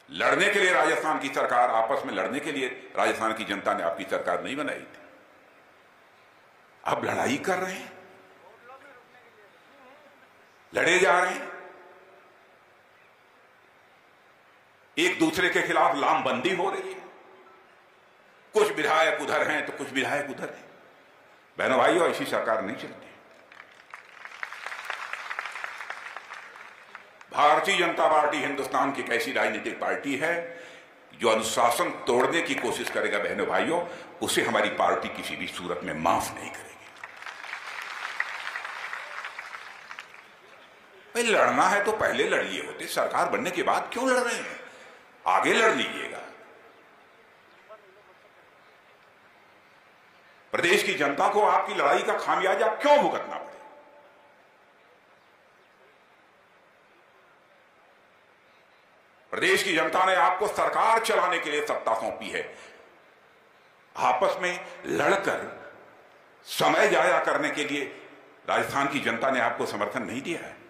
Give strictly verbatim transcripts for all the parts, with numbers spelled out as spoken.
लड़ने के लिए राजस्थान की सरकार, आपस में लड़ने के लिए राजस्थान की जनता ने आपकी सरकार नहीं बनाई थी। अब लड़ाई कर रहे हैं, लड़े जा रहे हैं, एक दूसरे के खिलाफ लामबंदी हो रही है। कुछ विधायक उधर हैं तो कुछ विधायक उधर हैं। बहनों भाइयों, ऐसी सरकार नहीं चलती। भारतीय जनता पार्टी हिंदुस्तान की एक ऐसी राजनीतिक पार्टी है जो अनुशासन तोड़ने की कोशिश करेगा, बहनों भाइयों, उसे हमारी पार्टी किसी भी सूरत में माफ नहीं करेगी। भाई लड़ना है तो पहले लड़ लिए होते, सरकार बनने के बाद क्यों लड़ रहे हैं? आगे लड़ लीजिएगा। प्रदेश की जनता को आपकी लड़ाई का खामियाजा क्यों भुगतना पड़े? प्रदेश की जनता ने आपको सरकार चलाने के लिए सत्ता सौंपी है। आपस में लड़कर समय जाया करने के लिए राजस्थान की जनता ने आपको समर्थन नहीं दिया है।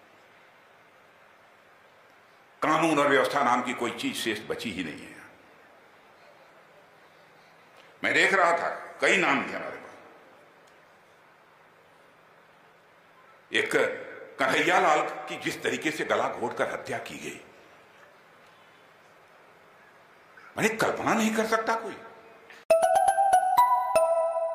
कानून और व्यवस्था नाम की कोई चीज शेष बची ही नहीं है। मैं देख रहा था, कई नाम थे हमारे पास। एक कन्हैया लाल की जिस तरीके से गला घोटकर हत्या की गई, मैंने कल्पना नहीं कर सकता कोई।